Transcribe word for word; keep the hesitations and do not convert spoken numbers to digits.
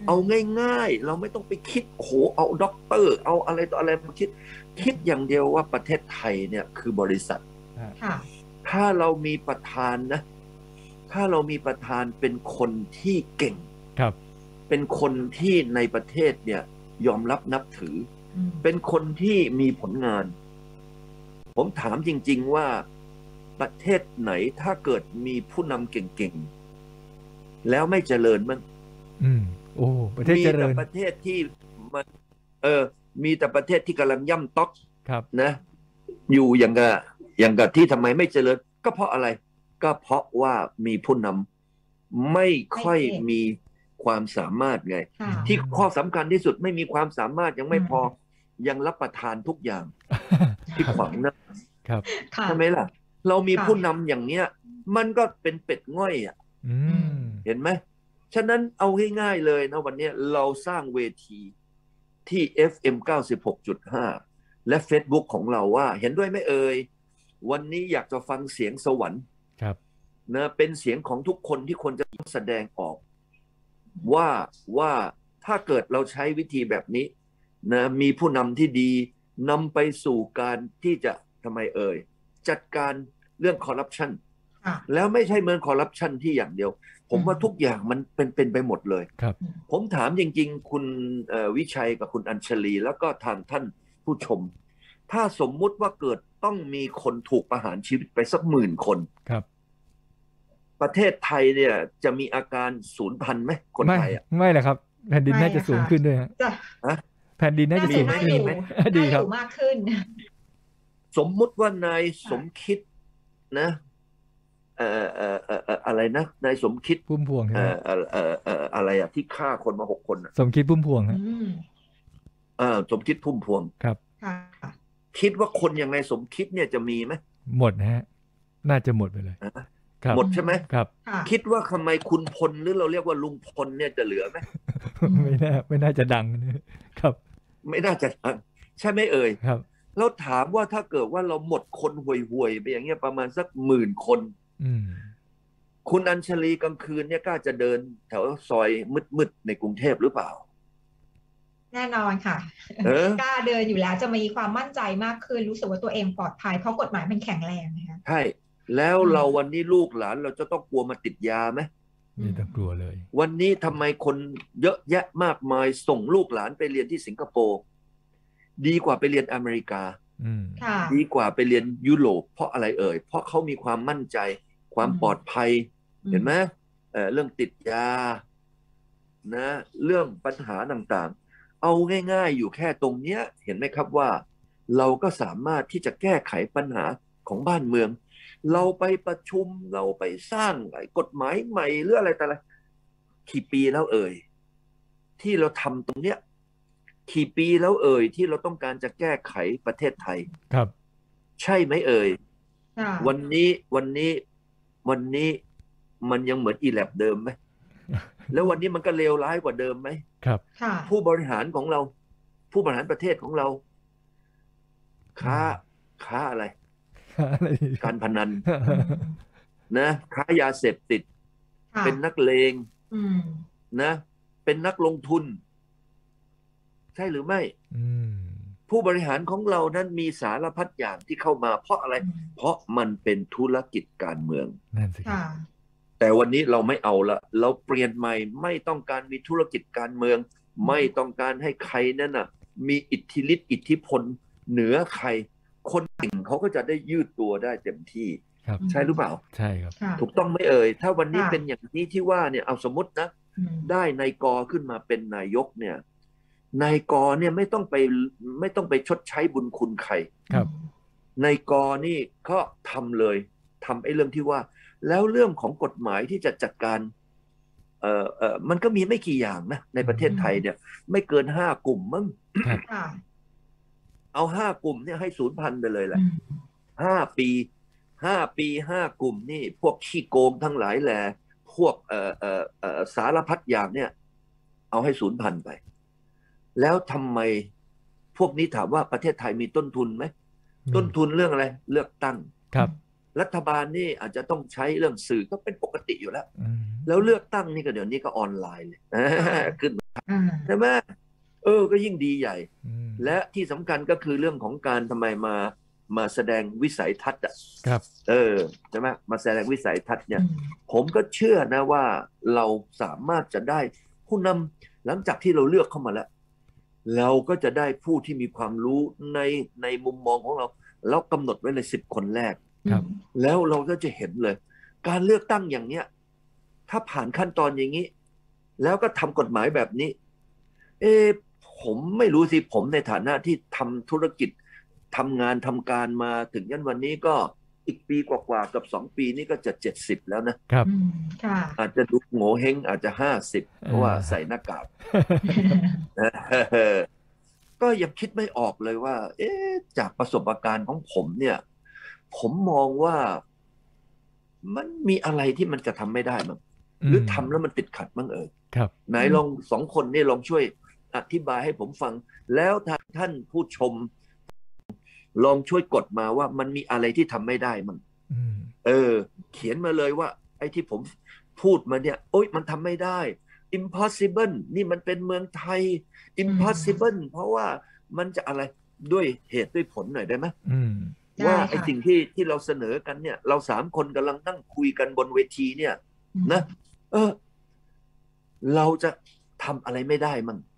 เอาง่ายๆเราไม่ต้องไปคิดโอ้โหเอาด็อกเตอร์เอาอะไรต่ออะไรมาคิดคิดอย่างเดียวว่าประเทศไทยเนี่ยคือบริษัทถ้าเรามีประธานนะถ้าเรามีประธานเป็นคนที่เก่งครับเป็นคนที่ในประเทศเนี่ยยอมรับนับถือเป็นคนที่มีผลงานผมถามจริงๆว่าประเทศไหนถ้าเกิดมีผู้นำเก่งๆแล้วไม่เจริญมั้งอืมโอ้ประเทศเจริญมีแต่ประเทศที่มันเออมีแต่ประเทศที่กำลังย่ำต๊อกนะอยู่อย่างกับอย่างกับที่ทำไมไม่เจริญก็เพราะอะไรก็เพราะว่ามีผู้นำไม่ค่อยมีความสามารถไงที่ข้อสำคัญที่สุดไม่มีความสามารถยังไม่พอยังรับประทานทุกอย่างที่ขวางหน้าใช่ไหมล่ะเรามีผู้นำอย่างเนี้ยมันก็เป็นเป็ดง่อยอ่ะเห็นไหมฉะนั้นเอาง่ายๆเลยนะวันนี้เราสร้างเวทีที่ เอฟ เอ็ม เก้าสิบหกจุดห้า และ Facebook ของเราว่าเห็นด้วยไหมเอ่ยวันนี้อยากจะฟังเสียงสวรรค์นะเป็นเสียงของทุกคนที่ควรจะแสดงออกว่าว่าถ้าเกิดเราใช้วิธีแบบนี้นะมีผู้นำที่ดีนำไปสู่การที่จะทำไมเอ่ยจัดการเรื่องคอร์รัปชันแล้วไม่ใช่เมืองคอร์รัปชันที่อย่างเดียวผมว่าทุกอย่างมันเป็นเป็นไปหมดเลยผมถามจริงๆคุณวิชัยกับคุณอัญชลีแล้วก็ทางท่านผู้ชมถ้าสมมุติว่าเกิดต้องมีคนถูกประหารชีวิตไปสักหมื่นคนครับประเทศไทยเนี่ยจะมีอาการสูญพันธุ์ไหมคนไทยอ่ะไม่แหละครับแผ่นดินน่าจะสูงขึ้นด้วยฮะแผ่นดินน่าจะสูงขึ้นดีครับมากขึ้นสมมุติว่านายสมคิดนะเอ่อเอ่อเอ่ออะไรนะนายสมคิดพุ่มพวงเอ่อเอ่อเอ่อเอ่ออะไรอ่ะที่ฆ่าคนมาหกคนสมคิดพุ่มพวงฮะเออสมคิดพุ่มพวงครับคิดว่าคนอย่างนายสมคิดเนี่ยจะมีไหมหมดนะฮะน่าจะหมดไปเลยหมดใช่ไหมครับคิดว่าทำไมคุณพลหรือเราเรียกว่าลุงพลเนี่ยจะเหลือไหมไม่น่าไม่น่าจะดังครับไม่น่าจะดังใช่ไหมเอ่ยครับเราถามว่าถ้าเกิดว่าเราหมดคนห่วยๆไปอย่างเงี้ยประมาณสักหมื่นคนคุณอัญชลีกลางคืนเนี่ยกล้าจะเดินแถวซอยมืดๆในกรุงเทพหรือเปล่าแน่นอนค่ะกล้าเดินอยู่แล้วจะมีความมั่นใจมากขึ้นรู้สึกว่าตัวเองปลอดภัยเพราะกฎหมายมันแข็งแรงนะคะใช่แล้วเราวันนี้ลูกหลานเราจะต้องกลัวมาติดยาไหมไม่ต้องกลัวเลยวันนี้ทำไมคนเยอะแยะมากมายส่งลูกหลานไปเรียนที่สิงคโปร์ดีกว่าไปเรียนอเมริกาดีกว่าไปเรียนยุโรปเพราะอะไรเอ่ยเพราะเขามีความมั่นใจความปลอดภัยเห็นไหมเอ่อเรื่องติดยานะเรื่องปัญหาต่างๆเอาง่ายๆอยู่แค่ตรงเนี้ยเห็นไหมครับว่าเราก็สามารถที่จะแก้ไขปัญหาของบ้านเมืองเราไปประชุมเราไปสร้างกฎหมายใหม่หรืออะไรแต่อะไรกี่ปีแล้วเอ่ยที่เราทำตรงเนี้ยกี่ปีแล้วเอ่ยที่เราต้องการจะแก้ไขประเทศไทยครับใช่ไหมเอ่ยวันนี้วันนี้วันนี้มันยังเหมือนอีแลบเดิมไหมแล้ววันนี้มันก็เลวร้ายกว่าเดิมไหมครับผู้บริหารของเราผู้บริหารประเทศของเราค้าค้าอะไรการพนันนะค้ายาเสพติดเป็นนักเลงนะเป็นนักลงทุนใช่หรือไม่ผู้บริหารของเรานั้นมีสารพัดอย่างที่เข้ามาเพราะอะไรเพราะมันเป็นธุรกิจการเมืองนั่นสิแต่วันนี้เราไม่เอาละเราเปลี่ยนใหม่ไม่ต้องการมีธุรกิจการเมืองไม่ต้องการให้ใครนั่นน่ะมีอิทธิฤทธิ์อิทธิพลเหนือใครคนเก่งเขาก็จะได้ยืดตัวได้เต็มที่ใช่หรือเปล่าใช่ครับถูกต้องไหมเอ่ยถ้าวันนี้เป็นอย่างนี้ที่ว่าเนี่ยเอาสมมตินะได้นายกขึ้นมาเป็นนายกเนี่ยนายกเนี่ยไม่ต้องไปไม่ต้องไปชดใช้บุญคุณใครครับนายกนี่ก็ทำเลยทำไอ้เรื่องที่ว่าแล้วเรื่องของกฎหมายที่จะจัดการเอ่อเอ่อมันก็มีไม่กี่อย่างนะในประเทศไทยเนี่ยไม่เกินห้ากลุ่มมั้งเอาห้ากลุ่มเนี่ยให้ศูนย์พันไปเลยแหละห้าปีห้าปีห้ากลุ่มนี่พวกขี้โกงทั้งหลายแหละพวกเอ่อเอ่อเอ่อสารพัดอย่างเนี่ยเอาให้ศูนย์พันไปแล้วทำไมพวกนี้ถามว่าประเทศไทยมีต้นทุนไหมต้นทุนเรื่องอะไรเลือกตั้งครับรัฐบาลนี่อาจจะต้องใช้เรื่องสื่อก็เป็นปกติอยู่แล้วแล้วเลือกตั้งนี่ก็เดี๋ยวนี้ก็ออนไลน์เลยขึ้นใช่ไหมเออก็ยิ่งดีใหญ่และที่สำคัญก็คือเรื่องของการทำไมมามาแสดงวิสัยทัศน์อ่ะครับเออใช่ไหมมาแสดงวิสัยทัศน์เนี่ยผมก็เชื่อนะว่าเราสามารถจะได้ผู้นำหลังจากที่เราเลือกเข้ามาแล้วเราก็จะได้ผู้ที่มีความรู้ในในมุมมองของเราแล้วกำหนดไว้เลยสิบคนแรกแล้วเราก็จะเห็นเลยการเลือกตั้งอย่างเนี้ยถ้าผ่านขั้นตอนอย่างนี้แล้วก็ทำกฎหมายแบบนี้เออผมไม่รู้สิผมในฐานะที่ทำธุรกิจทำงานทำการมาถึงยันวันนี้ก็อีกปีกว่าๆกับสองปีนี่ก็จะเจ็ดสิบแล้วนะครับอาจจะดูโง่เฮงอาจจะห้าสิบเพราะว่าใส่หน้ากากก็ยังคิดไม่ออกเลยว่าเอ๊ะจากประสบการณ์ของผมเนี่ยผมมองว่ามันมีอะไรที่มันจะทำไม่ได้มั้งหรือทำแล้วมันติดขัดมั้งเออไหนลองสองคนนี่ลองช่วยอธิบายให้ผมฟังแล้วท่านผู้ชมลองช่วยกดมาว่ามันมีอะไรที่ทำไม่ได้มั้งเออเขียนมาเลยว่าไอ้ที่ผมพูดมาเนี่ยโอ๊ยมันทำไม่ได้ impossible นี่มันเป็นเมืองไทย impossible เพราะว่ามันจะอะไรด้วยเหตุด้วยผลหน่อยได้ไหมว่าไอ้สิ่งที่ที่เราเสนอกันเนี่ยเราสามคนกำลังนั่งคุยกันบนเวทีเนี่ยนะเออเราจะทำอะไรไม่ได้มั้ง